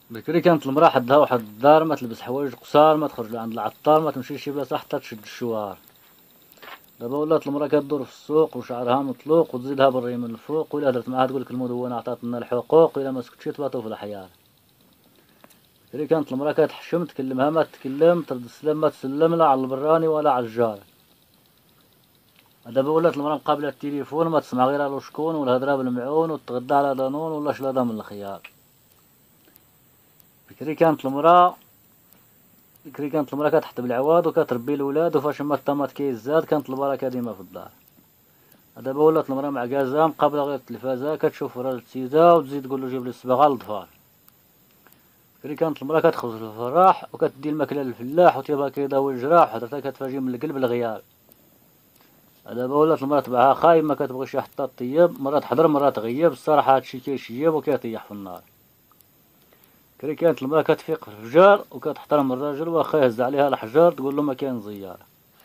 بكري كانت المرأة حدها وحد الدار، ما تلبس حوايج قصار، ما تخرج لعند العطار، ما تمشي شي بلاصة حتى تشد الشوار. دابا ولات المرأة كدور في السوق وشعرها مطلوق وتزيدها بالري من الفوق، وإلا هدرت معاها تقولك المدونة عطاتنا الحقوق، وإلا ما سكتشي تباطو في الحياة. بكري كانت المرأة كتحشم، تكلمها ما تتكلم، ترد السلام ما تسلم لا على البراني ولا على الجار. دابا ولات المرأة مقابلة التليفون ما تسمع غير الو شكون والهضرة بالمعون، وتتغدى على دانون ولا شلاضة من الخيار. بكري كانت المرأة كتحط بالعواد وكتربي الولاد، وفاش ما الطماط كيزاد كانت البركة ديما في الدار. دابا ولات المرأة معكازة مقابلة غير التلفازة، كتشوف راجل تيزا وتزيد تقولو جيب لي الصباغة للضفار. بكري كانت المرأة كتخرج للفراح وكتدي الماكلة للفلاح وتيبها كيضاوي الجراح، وحضرتها كتفاجئ من القلب الغياب. دابا ولات المرأة طبعها خايب، ما كتبغيش حتى طيب، مرة تحضر مرة تغيب، الصراحة هادشي كيشيب وكيطيح في النار. بكري كانت المرأة كتفيق في الفجار وكتحترم الراجل واخا يهز عليها الحجار تقولو ما كاين زيارة.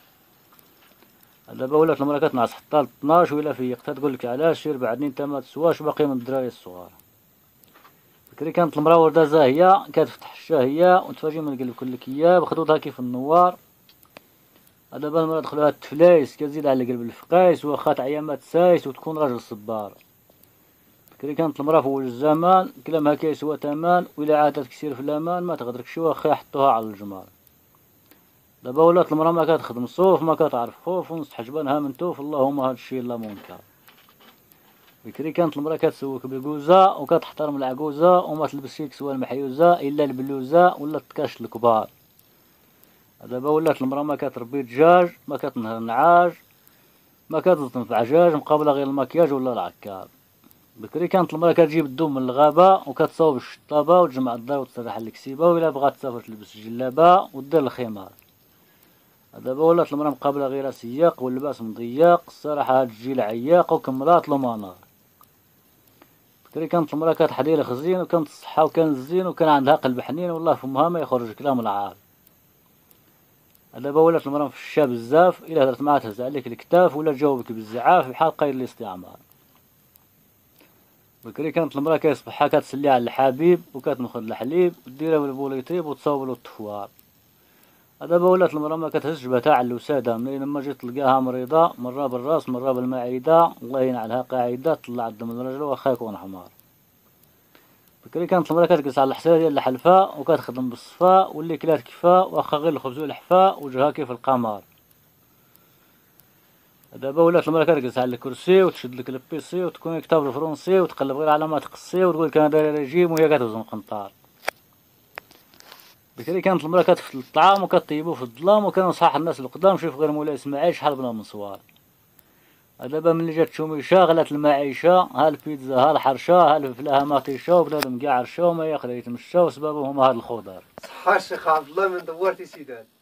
دابا ولات المرأة كتنعس حتى لطناش، وإلا فيقتها تقولك علاش سير بعدني نتا ما تسواش باقي من الدراري الصغار. بكري كانت المرأة وردة زاهية كتفتح الشاهية وتفاجئ من القلب كل كياب خدودها كيف النوار. دابا المرأة دخلوها التفلايس كتزيد على القلب الفقايس، واخا تعيا ما تسايس وتكون راجل صبار. بكري كانت المرأة في أول الزمان كلامها كيسوى تمان، وإلا عادت كسير في الأمان ما تغدركش واخا يحطوها على الجمار. دابا ولات المرأة ما كتخدم صوف، ما كتعرف خوف، ونص حجبانها من توف، اللهم هادشي لا منكر. بكري كانت المرأة كتسوك بالكوزة وكتحترم العجوزة، وما تلبسش كسوة المحيوزة إلا البلوزة ولا التكاش الكبار. دابا ولات المرأة ما كتربي دجاج، ما كتنهر نعاج، ما كتزطن في عجاج مقابلة غير المكياج ولا العكار. بكري كانت المرأة كتجيب الدوم من الغابة وكتصاوب الشطابة وتجمع الدار وتسرح الكسيبة، وإلا بغات تسافر تلبس الجلابة ودير الخمار. دابا ولات المرأة مقابلة غير سياق واللباس مضيق، الصراحة هاد الجيل عياق وكملات له منار. بكري كانت المرأة كتحضي الخزين وكانت الصحة وكان الزين وكان عندها قلب حنين، والله فمها ما يخرج كلام العار. دابا ولات المرأة مفشة بزاف، إلا هدرت معاها تهز عليك الكتاف ولا تجاوبك بالزعاف بحال قايد الاستعمار. بكري كانت المرأة كيصبحها كتسلي على الحبيب وكتنخد الحليب وديرها بالبوليطيب وتصاوبلو التفوار. دابا ولات المرأة ما كتهزش جبهتها على الوسادة، منين ما جيت تلقاها مريضة، مرة بالراس مرة بالمعدة، الله ينعلها قاعدة تطلع الدم من الرجل واخا يكون حمار. بكري كانت المرأة كتجلس على الحصيرة ديال الحلفاء وكتخدم بالصفاء، واللي كلات كفا واخا غير الخبز والحفاء وجهها كيف القمر. دابا ولات المرأة كتجلس على الكرسي وتشد لك البيسي وتكون كتاب الفرنسي وتقلب غير على ما تقصي وتقولك انا دايرة ريجيم وهي كتوزن قنطار. بكري كانت المرأة كتفتل الطعام وكطيبو في الظلام، وكانوا صحاح الناس القدام شوف غير مولاي اسماعيل شحال بلا من صوار. دابا ملي جات شوميشة غلات المعيشة، ها البيتزا ها الحرشة ها الفلاحة مطيشة وبنادم كاع عرشة وما يقدر يتمشى وسبابهم هاد الخضر. صحة الشيخ عبد الله من دوارتي سيدان.